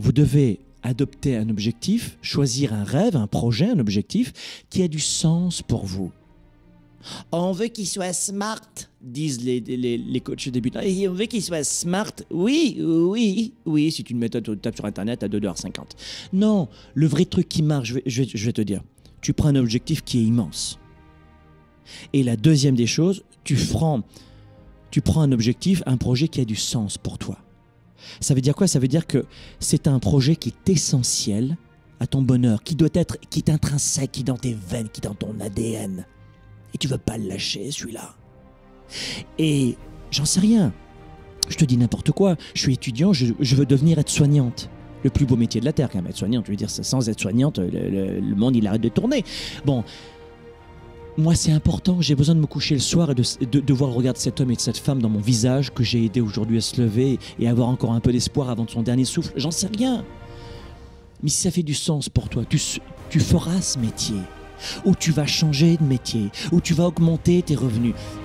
vous devez adopter un objectif, choisir un rêve, un projet, un objectif qui a du sens pour vous. On veut qu'il soit smart, disent les coachs débutants. Et on veut qu'il soit smart. Oui, c'est une méthode, tu tapes sur Internet à 2,50 $. Non, le vrai truc qui marche, je vais te dire, tu prends un objectif qui est immense. Et la deuxième des choses, tu prends un objectif, un projet qui a du sens pour toi. Ça veut dire quoi? Ça veut dire que c'est un projet qui est essentiel à ton bonheur, qui est intrinsèque, qui est dans tes veines, qui est dans ton ADN. Et tu ne veux pas le lâcher, celui-là. Et j'en sais rien. Je te dis n'importe quoi. Je suis étudiant, je veux devenir aide-soignante. Le plus beau métier de la Terre, quand même, aide-soignante. Je veux dire, sans aide-soignante, le monde, il arrête de tourner. Bon, moi, c'est important. J'ai besoin de me coucher le soir et de voir le regard de cet homme et de cette femme dans mon visage que j'ai aidé aujourd'hui à se lever et avoir encore un peu d'espoir avant son dernier souffle. J'en sais rien. Mais si ça fait du sens pour toi, tu feras ce métier. Ou tu vas changer de métier, ou tu vas augmenter tes revenus.